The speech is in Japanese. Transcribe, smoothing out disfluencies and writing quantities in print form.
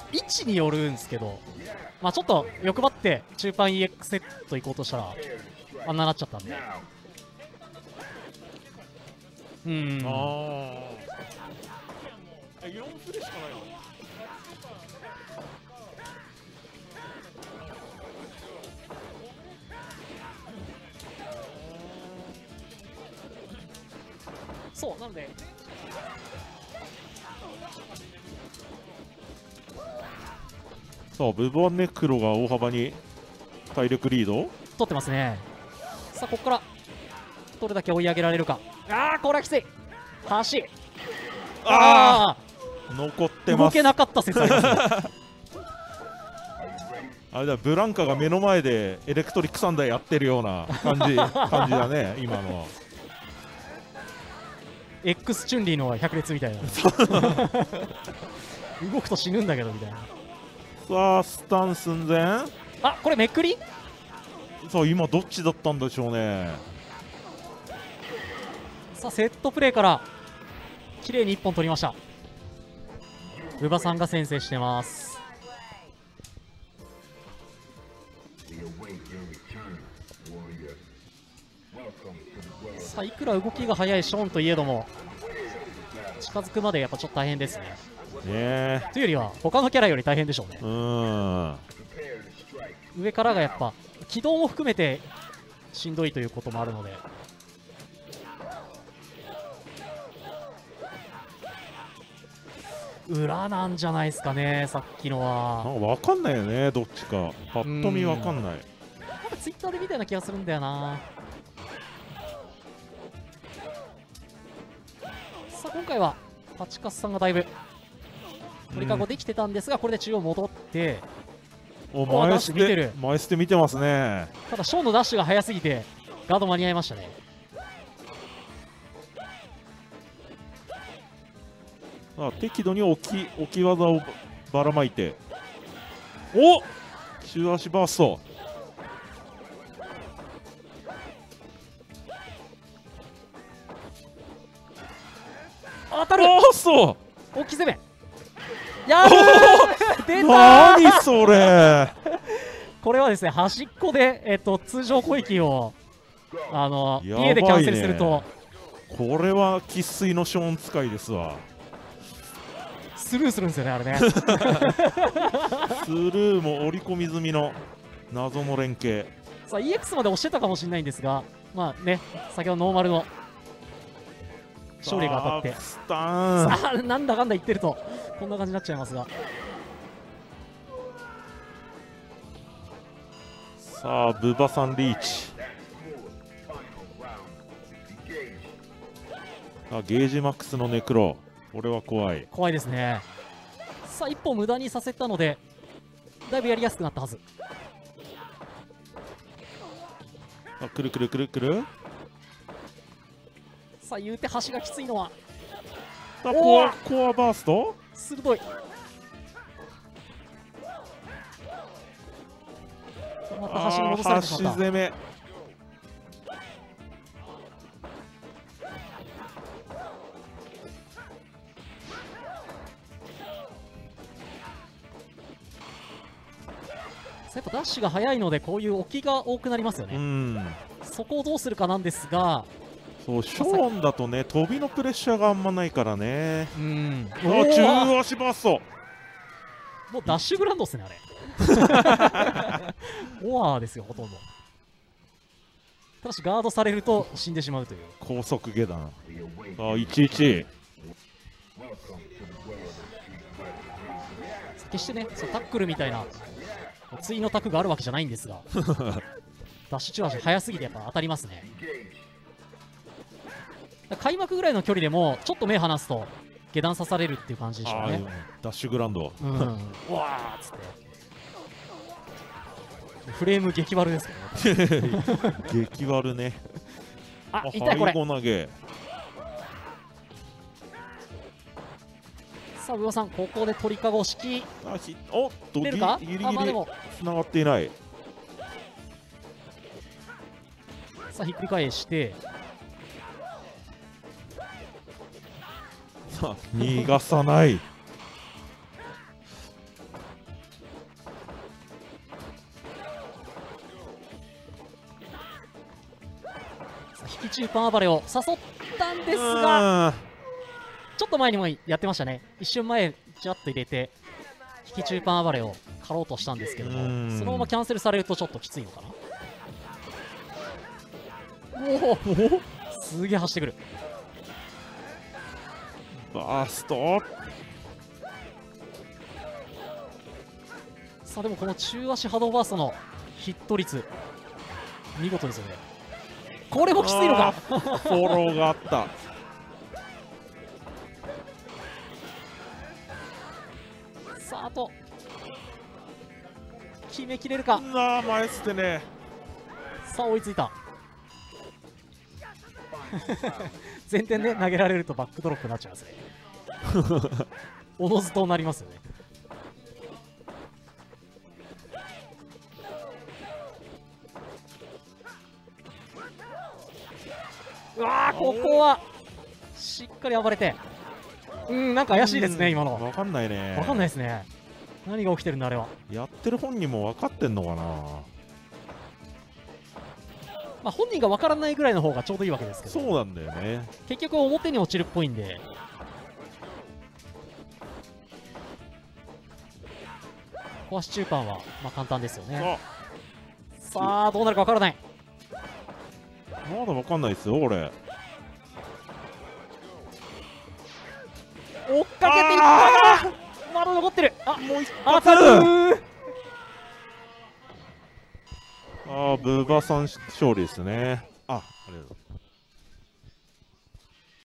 位置によるんですけど、まあちょっと欲張って中盤 EX セット行こうとしたらあんななっちゃったんで、 4フレしかないの？ そうなのでさあブバネクロが大幅に体力リード取ってますね。さあここからどれだけ追い上げられるか。ああこれはきつい。橋ああ残ってます。 動けなかった説ありますねあれだ、ブランカが目の前でエレクトリックサンダーやってるような感じだね今のは。 X チュンリーの百列みたいな動くと死ぬんだけどみたいな。 さあスタン寸前。 あこれめくり。 さあ今どっちだったんでしょうね。 さあセットプレーから綺麗に1本取りました。ウバさんが先制してます。さあいくら動きが速いショーンといえども近づくまでやっぱちょっと大変ですね。というよりは他のキャラより大変でしょうね。上からがやっぱ軌道も含めてしんどいということもあるので。裏なんじゃないですかね、さっきのは。 なんか分かんないよね、どっちかパッと見分かんない。 なんかツイッターで見たような気がするんだよな。さあ今回はパチカスさんがだいぶ鳥かごできてたんですが、これで中央戻って前捨見てる。 前捨て見てますね。 ただショーンのダッシュが速すぎてガード間に合いましたね。 適度に置き技をばらまいて、お中足バースト。 当たる。 そう大きい攻めやるー出たー何それこれはですね端っこで、通常攻撃を家でキャンセルすると、 これは生粋のショーン使いですわ。 スルーするんですよね、あれねスルーも織り込み済みの謎の連携。 さあ EX まで押してたかもしれないんですが、まあね、先ほどノーマルの勝利が当たってスタンさあなんだかんだ言ってるとこんな感じになっちゃいますが、 さあブバさんリーチ。ゲージマックスのネクロ、これは怖いですね。さあ一歩無駄にさせたのでだいぶやりやすくなったはず。 くるくるくるくる。 さあ言うて橋がきついのはコアバースト鋭い。また橋に戻されてしまった。 橋攻め。 やっぱダッシュが速いのでこういう置きが多くなりますよね。そこをどうするかなんですが、 そうショーンだとね飛びのプレッシャーがあんまないからね。 中足バースト。 もうダッシュグランドっすねあれオアーですよほとんど。ただしガードされると死んでしまうという高速下段。11。 決してねそうタックルみたいな対のタクがあるわけじゃないんですがダッシュ中足速すぎてやっぱ当たりますね。開幕ぐらいの距離でもちょっと目離すと下段刺されるっていう感じでしょうね。 ダッシュグランド、 わーっつってフレーム激悪ですけどね激悪ね。 痛いこれ。 背後投げ。 さあ上尾さんここで鳥かご式おっとギリギリつながっていない。 さあひっくり返してさあ逃がさない引き中パン暴れを誘ったんですが、ちょっと前にもやってましたね。一瞬前ジャッと入れて引き中パン暴れを狩ろうとしたんですけども、そのままキャンセルされるとちょっときついのかな。おお、すげえ走ってくる。 バースト。 さあでもこの中足波動バーストのヒット率見事ですよね。これもきついのか。 フォローがあった。 さああと決めきれるか。 前捨てね。 さあ追いついた。前転で投げられるとバックドロップになっちゃいますね。おのずとなりますよね。うわー、ここはしっかり暴れて、なんか怪しいですね、今の。 分かんないね。 分かんないですね。何が起きてるんだ、あれは。 やってる本人も分かってんのかな。 まあ本人が分からないぐらいの方がちょうどいいわけですけど。 そうなんだよね。 結局表に落ちるっぽいんで。壊し中パンはまあ簡単ですよね。さあどうなるか分からない。 まだ分かんないですよ、俺。 追っかけていったがまだ残ってる。 もう一当たる。 ブーバさん勝利ですね。ありがとう。